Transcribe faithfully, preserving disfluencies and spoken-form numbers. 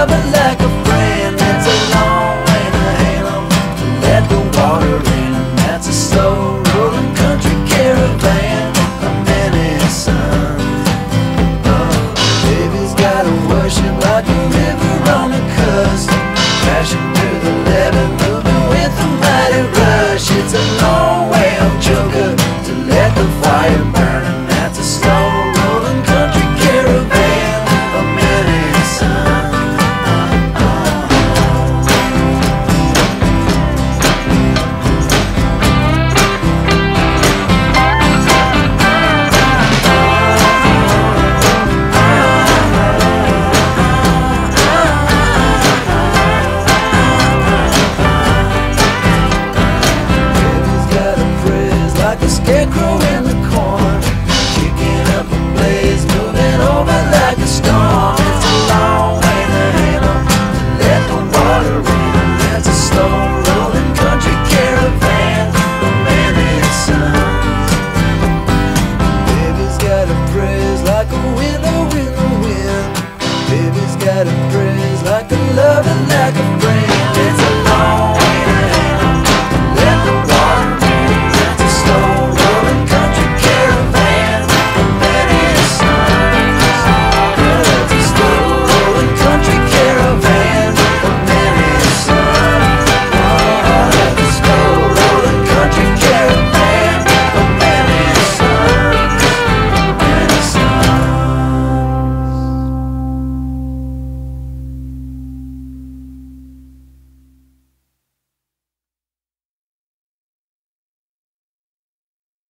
love her like a friend. That's a long way to hail 'em, to let the water in. That's a slow rolling country caravan of many sons. Oh, baby's gotta worship like a river on the coast, crashing through the levee, moving with a mighty rush. It's a long way on Joker to let the fire burn, and that's a slow rolling country caravan of many sons. Baby's got a praise like a scarecrow